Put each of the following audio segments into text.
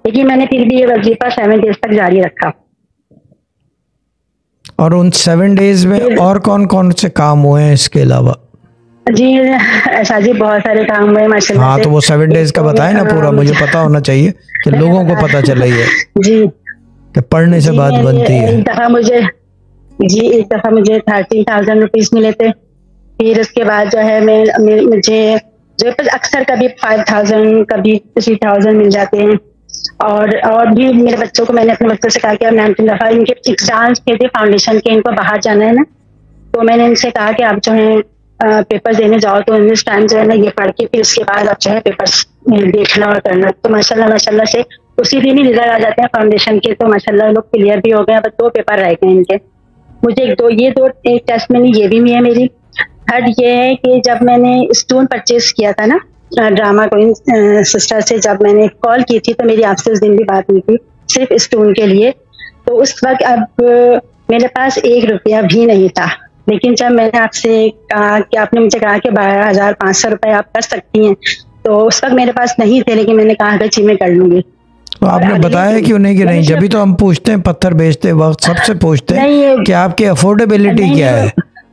लेकिन मैंने फिर भी ये वजीफा 7 डेज तक जारी रखा। और उन 7 डेज में और कौन कौन से काम हुए हैं इसके अलावा? जी ऐसा जी बहुत सारे काम हुए माशाल्लाह हाँ से। तो वो 7 डेज का बताए ना पूरा, मुझे पता होना चाहिए कि लोगों को पता चले ये जी कि पढ़ने से बात बनती है। एक दफ़ा मुझे 13,000 रुपीज़ मिले थे। फिर उसके बाद जो है मुझे जो अक्सर कभी 5,000 कभी 3,000 मिल जाते हैं। और भी मेरे बच्चों को मैंने अपने बच्चों से कहा कि अब 19 दफ़ा इनके एग्जाम्स थे फाउंडेशन के, इनको बाहर जाना है ना, तो मैंने इनसे कहा कि आप जो है पेपर देने जाओ तो इस टाइम जो है ना ये पढ़ के फिर उसके बाद आप जो है पेपर्स देखना और करना। तो माशाल्लाह से उसी दिन ही रिजल्ट आ जाते हैं फाउंडेशन के। तो माशाल्लाह लोग क्लियर भी हो गए, बस 2 पेपर रह गए इनके। मुझे एक टेस्ट में ये भी है मेरी। थर्ड ये है कि जब मैंने स्टोन परचेज किया था ना ड्रामा क्वीन सिस्टर से, जब मैंने कॉल की थी तो मेरी आपसे उस दिन भी बात हुई थी सिर्फ स्टोन के लिए। तो उस वक्त अब मेरे पास 1 रुपया भी नहीं था, लेकिन जब मैंने आपसे कहा कि आपने मुझे कहा कि 12,500 रुपये आप कर सकती हैं, तो उस वक्त मेरे पास नहीं थे, लेकिन मैंने कहा कि जी मैं कर लूंगी। तो आपने बताया क्यों नहीं कि नहीं? जब तो हम पूछते हैं पत्थर बेचते वक्त सबसे पूछते हैं कि आपकी अफोर्डेबिलिटी क्या है।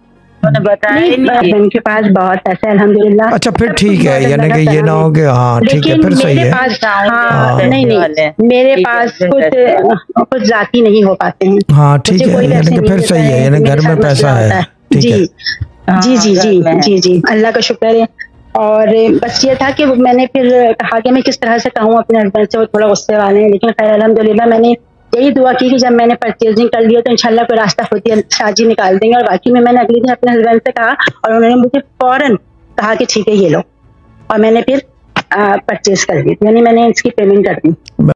उनके पास बहुत पैसा है अल्हम्दुलिल्लाह। अच्छा फिर ठीक है, यानी कि ये ना हो कि हाँ ठीक है फिर सही है। नहीं मेरे पास कुछ जाती नहीं हो पाते हैं। हाँ ठीक है, यानी कि फिर सही है, यानी घर में पैसा है। जी जी जी जी जी जी अल्लाह का शुक्र है। और बस ये था कि मैंने फिर कहा कि मैं किस तरह से कहूँ अपने हस्बैंड से, वो थोड़ा गुस्से वाले हैं, लेकिन खैर अल्हम्दुलिल्लाह मैंने यही दुआ की कि जब मैंने परचेजिंग कर लिया तो इंशाल्लाह कोई रास्ता होती है शादी निकाल देंगे। और बाकी में मैंने अगले दिन अपने हस्बैंड से कहा और उन्होंने मुझे फौरन कहा कि ठीक है ये लो, और मैंने फिर परचेज कर दी, यानी मैंने इसकी पेमेंट कर दी।